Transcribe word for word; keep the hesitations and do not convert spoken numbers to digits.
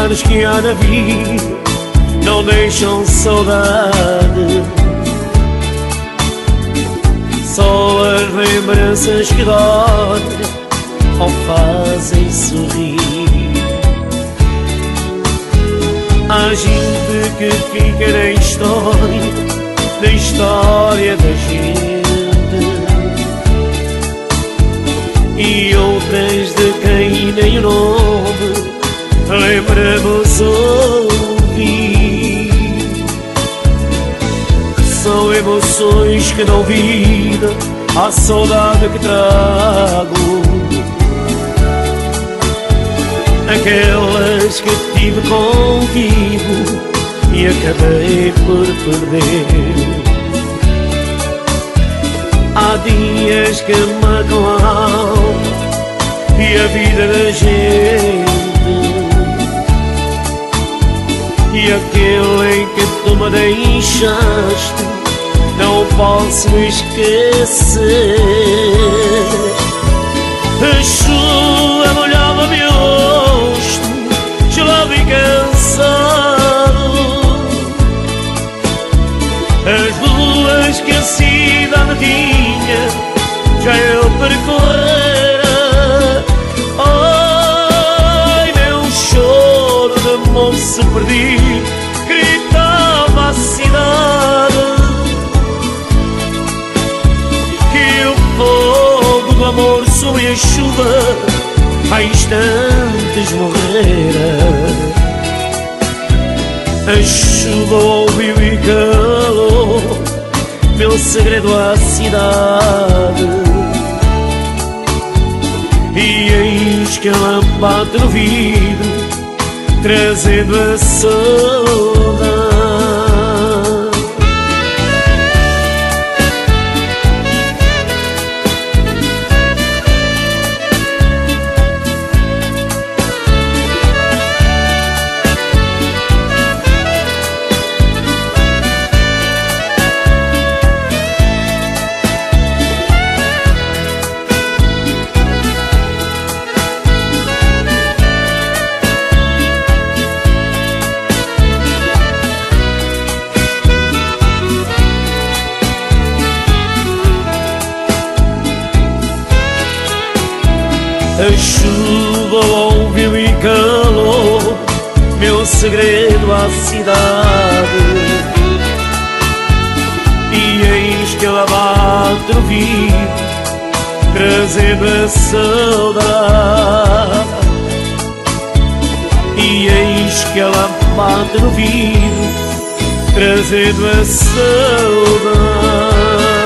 anos que há na vida não deixam saudade, só as lembranças que doem ou fazem sorrir. Há gente que fica na história, na história da gente, e outras de quem nem o nome lembramos ouvir. São emoções que não vida, a saudade que trago, aquelas que tive contigo e acabei por perder. Há dias que marcam a alma e a vida da gente, e aquele em que tu me deixaste não posso esquecer. A chuva molhava-me o rosto, gelado e cansado, as ruas que a cidade tinha já eu percorrera. Ai, meu choro de moço perdido gritava a cidade que o fogo do amor sobre a chuva há instantes morrera. A chuva ouviu e calou meu segredo à cidade, e eis que ela bate no vidro trazendo a saudade. A chuva ouviu e calou meu segredo à cidade, e eis que ela bate no vidro trazendo a saudade, e eis que ela bate no vidro trazendo a saudade.